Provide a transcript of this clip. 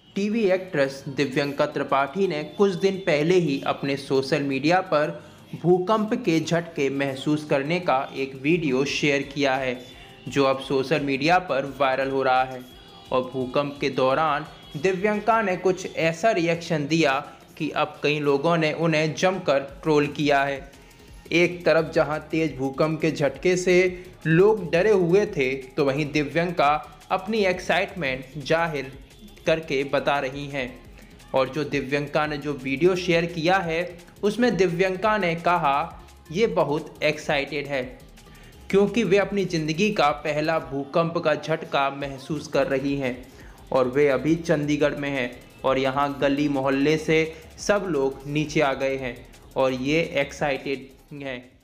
TV actress Divyanka Tripathi ने कुछ दिन पहले ही अपने सोशल मीडिया पर भूकंप के झटके महसूस करने का एक वीडियो शेयर किया है, जो अब सोशल मीडिया पर वायरल हो रहा है। और भूकंप के दौरान दिव्यंका ने कुछ ऐसा रिएक्शन दिया कि अब कई लोगों ने उन्हें जमकर ट्रोल किया है। एक तरफ जहां तेज भूकंप के झटके से लोग डरे हुए थे, तो वहीं दिव्यंका अपनी एक्साइटमेंट जाहिर करके बता रही हैं। और जो दिव्यंका ने जो वीडियो शेयर किया है, उसमें दिव्यंका ने कहा ये बहुत एक्साइटेड है, क्योंकि वे अपनी ज़िंदगी का पहला भूकंप का झटका महसूस कर रही हैं। और वे अभी चंडीगढ़ में हैं और यहाँ गली मोहल्ले से सब लोग नीचे आ गए हैं और ये एक्साइटेड हैं।